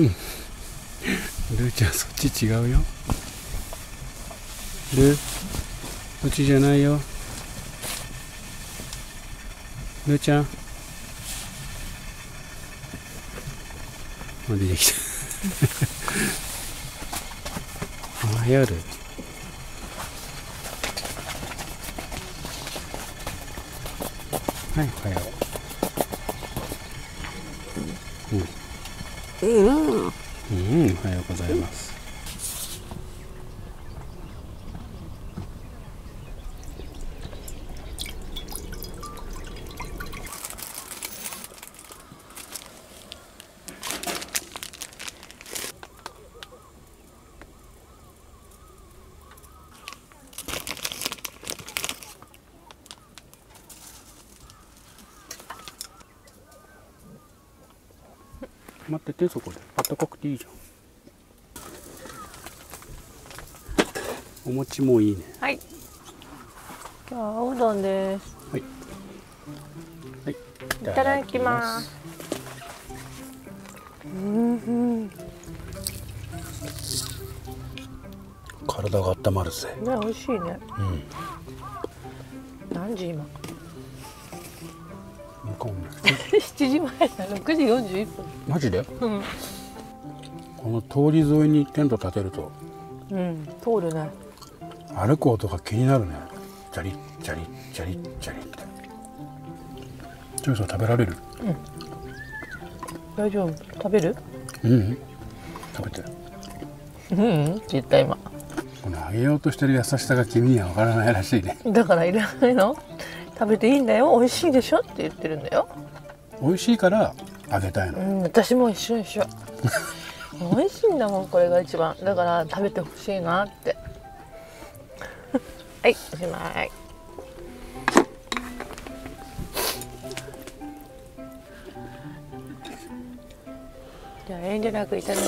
ルーちゃんそっち違うよ。ルーそっちじゃないよ。ルーちゃん出てきたおはようルー。はい、おはよう。おはようございます。待ってて、そこであったかくていいじゃん。お餅もいいね。 はい。今日はおうどんです。 はい。はい。 いただきます。 体が温まるぜ。 ね、美味しいね。何時今？7時前だ。6時41分。 マジで？この通り沿いにテント立てると。 通るね。 歩く音が気になるね。チャリチャリチャリチャリって。ちょいそれ食べられる？ 大丈夫。食べる？ 食べて。 絶対今。 このあげようとしてる優しさが君にはわからないらしいね。 だからいらないの？食べていいんだよ。美味しいでしょって言ってるんだよ。 美味しいからあげたいの。 私も一緒。美味しいんだもん、これが一番。だから食べてほしいなって。はい、おしまい。じゃあ遠慮なくいただきます。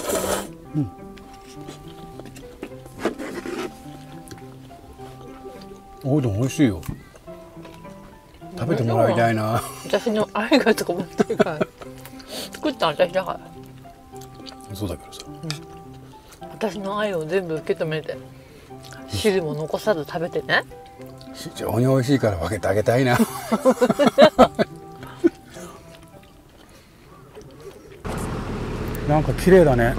おうどん美味しいよ。食べてもらいたいな。 私の愛がとか思ってるから作った私だから。 そうだけどさ、 私の愛を全部受け止めて汁も残さず食べてね。 非常に美味しいから分けてあげたいな。なんか綺麗だね。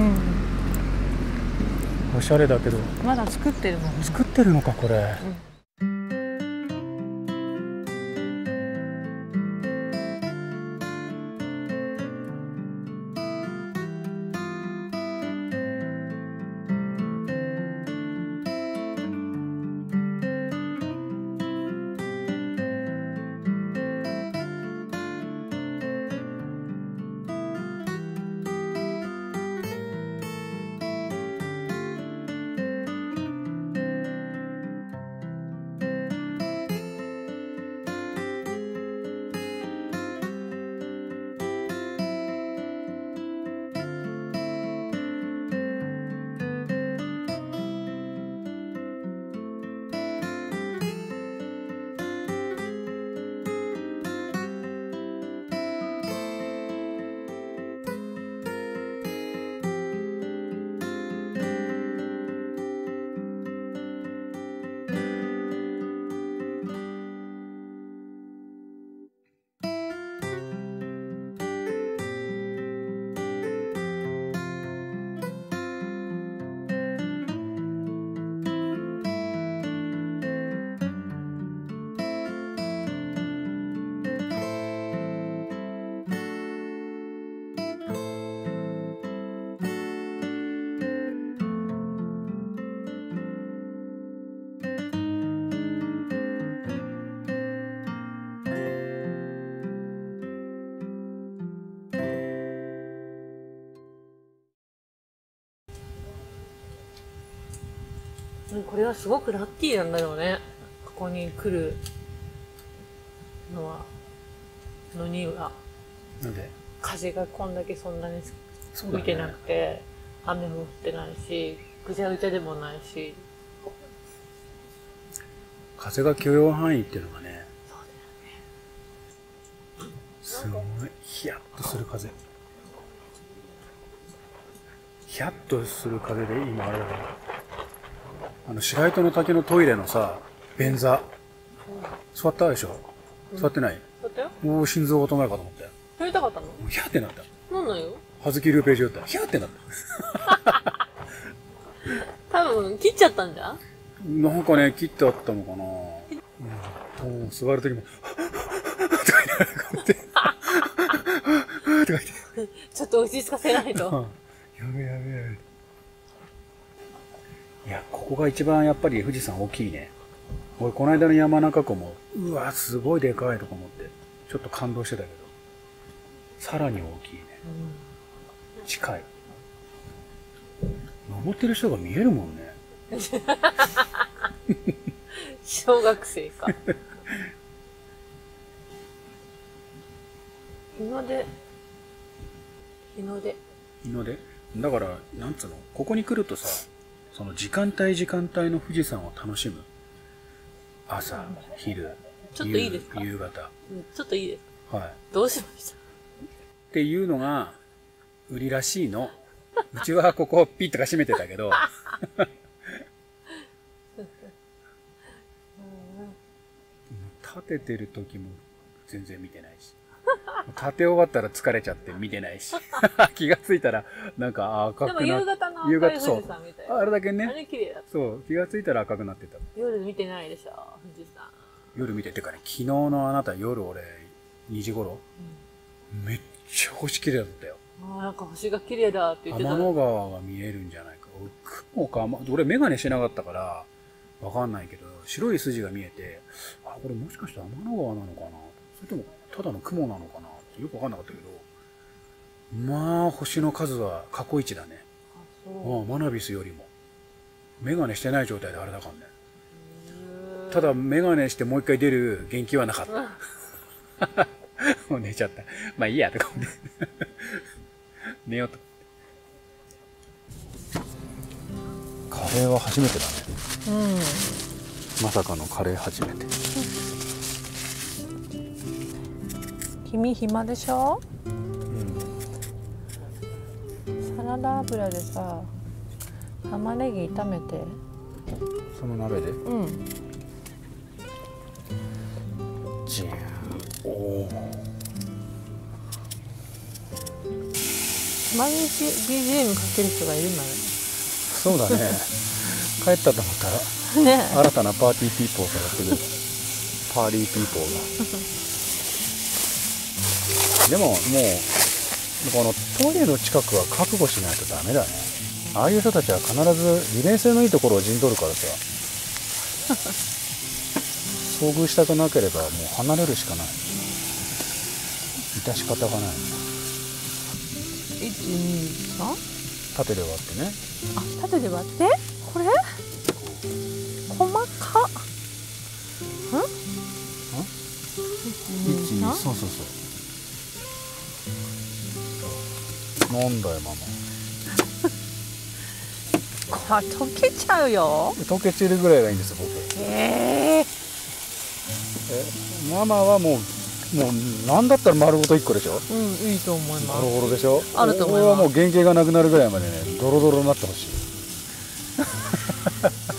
おしゃれだけど。 まだ作ってるもん。 作ってるのかこれ。 これはすごくラッキーなんだよね。ここに来るのには。 なんで？ 風がこんだけそんなに吹いてなくて、雨も降ってないし、ぐちゃぐちゃでもないし。 風が許容範囲っていうのがね。 そうだよね。 すごいヒヤッとする風。 ヒヤッとする風で今あれだけど、白糸の滝のトイレのさ、便座、座ったでしょ、座ってない？ だったよ。 もう心臓が止まるかと思ったよ。 撮りたかったの？ ヒヤッてなった。 なんなんよ。 はずきルーページだったらヒヤッてなった。 多分切っちゃったんじゃん。 なんかね、切ってあったのかな。うん、座るときも、とか言って、とか言って。 ちょっと落ち着かせないと。 やべやべやべ。いや、ここが一番やっぱり富士山大きいね。俺、この間の山中湖も、うわ、すごいでかいとか思って、ちょっと感動してたけど、さらに大きいね。近い。登ってる人が見えるもんね。 小学生か。日の出。日の出。 日の出？だから、なんつうの、ここに来るとさ、その時間帯の富士山を楽しむ。朝、昼、 ちょっといいですか？ 夕方。 ちょっといいですか？ はい。 どうしました？ っていうのが、売りらしいの。うちはここをピッとか閉めてたけど。立ててる時も全然見てないし。立て終わったら疲れちゃって見てないし。気がついたら、なんか赤くなって。 でも夕方の赤い富士山みたいな。 あれだけね。 あれ綺麗だった。 そう、気がついたら赤くなってた。 夜見てないでしょ、富士山。 夜見ててかね、昨日のあなた夜俺、2時頃、めっちゃ星綺麗だったよ。 ああ、なんか星が綺麗だって言ってた。 天の川が見えるんじゃないか。雲か、俺メガネしてなかったから、わかんないけど、白い筋が見えて、あ、これもしかして天の川なのかな、それともただの雲なのかなってよくわかんなかったけど、まあ、星の数は過去一だね。 あ、そう。 マナビスよりも。メガネしてない状態であれだからね。ただ、メガネしてもう一回出る元気はなかった。もう寝ちゃった。まあいいや、とか思って。寝ようと。カレーは初めてだね。まさかのカレー初めて。 君暇でしょ？サラダ油でさ、玉ねぎ炒めて。 その鍋で？じゃーん。おお。 毎日 BGM かける人がいるんだね。 そうだね。帰ったと思ったら、ね、新たなパーティーピーポーがやってくる。パーリーピーポーが。でももうこのトイレの近くは覚悟しないとダメだね。ああいう人たちは必ず利便性のいいところを陣取るからさ。遭遇したくなければもう離れるしかない。致し方がない。 1、2、3？ 縦で割ってね。 あ、縦で割って？これ？細かっ。 1、2、そうそうそう。なんだよママ。 これ溶けちゃうよ。 溶け散るぐらいがいいんですよ僕。ママはもうなんだったら丸ごと1個でしょ。いいと思います。 ボロボロでしょ。 あると思います。 俺はもう原型がなくなるぐらいまでね、ドロドロになってほしい。はい、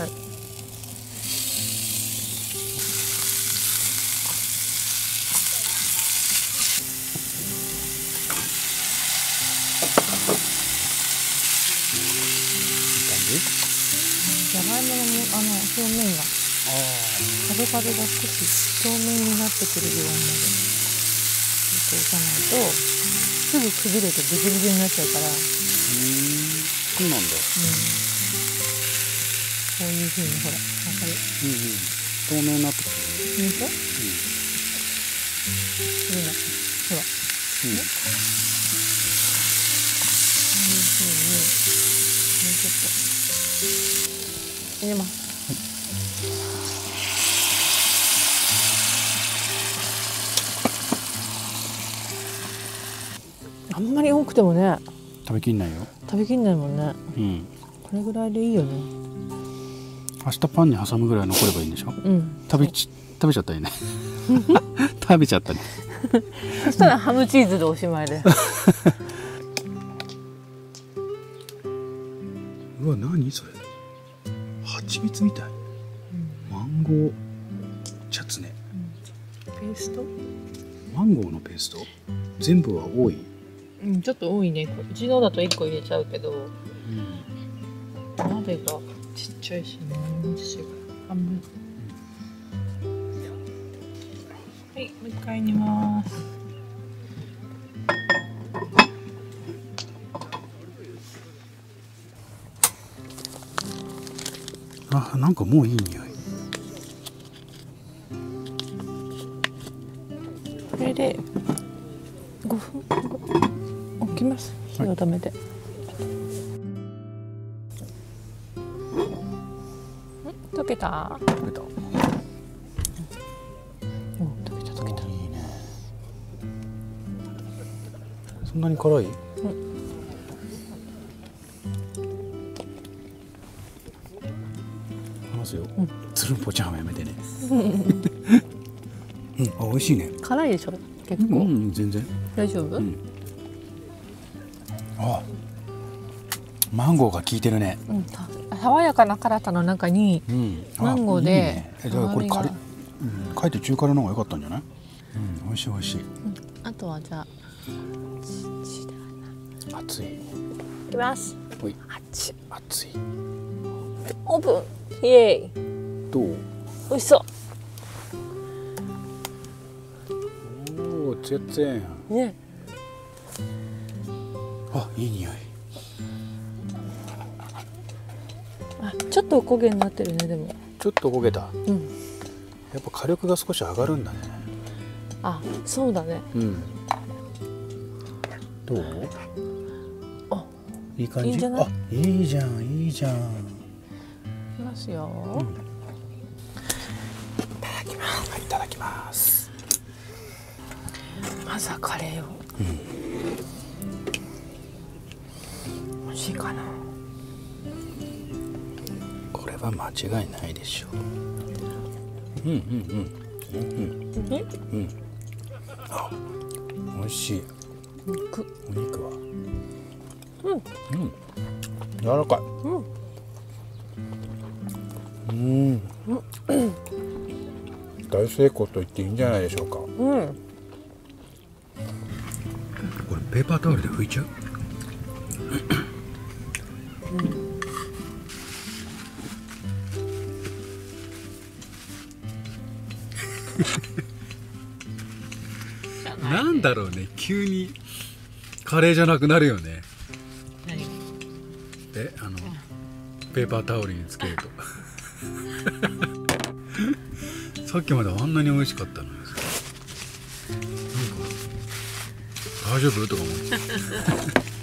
じゃがいもの表面が角々が少し透明になってくるぐらいまでしておかないとすぐ崩れてブチブチになっちゃうから。 そうなんだ。 こういう風にほら、わかる？ 透明になってくる。 見て？ほら。こういう風にもうちょっと入れます。あんまり多くてもね、 食べきんないよ。 食べきんないもんね。これぐらいでいいよね。 明日パンに挟むぐらい残ればいいんでしょ。食べちゃったよね。食べちゃったね。 そしたらハムチーズでおしまいで。 うわ、何それ。蜂蜜みたい。マンゴーチャツネ。 ペースト？ マンゴーのペースト。全部は多い。 うん、ちょっと多いね。うちのだと1個入れちゃうけど、鍋がちっちゃいしね。私が半分。はい、もう一回煮ます。 あ、なんかもういい匂い。 これで5分置きます。火を止めて。溶けた？ 溶けた。 溶けた溶けた。 いいね。そんなに辛い？話すよ。つるんぽちゃんはやめてね。あ、美味しいね。 辛いでしょ？結構。 全然。 大丈夫？ あ、マンゴーが効いてるね。 爽やかな辛さの中にマンゴーで。 だからこれかえって中辛の方が良かったんじゃない？美味しい美味しい。 あとはじゃあ熱い。 いきます。 おい。 熱い。 熱い。 オープン。イエーイ。 どう？ 美味しそう。 おお、ツヤツヤやん。 ね。 あ、いい匂い。 あ、ちょっとおこげになってるね、でも。 ちょっと焦げた。 うん。 やっぱ火力が少し上がるんだね。 あ、そうだね。 どう？ あ、 いい感じ。 いいんじゃない？ あ、いいじゃん、いいじゃん。 いきますよ。 いただきます。はい、いただきます。 まずはカレーを。美味しいかな。 これは間違いないでしょう。あ、美味しい。お肉は。柔らかい。大成功と言っていいんじゃないでしょうか。これペーパータオルで拭いちゃう？なんだろうね、急にカレーじゃなくなるよね。 何？ ペーパータオルにつけるとさっきまであんなに美味しかったのにさ、なんか大丈夫とか思って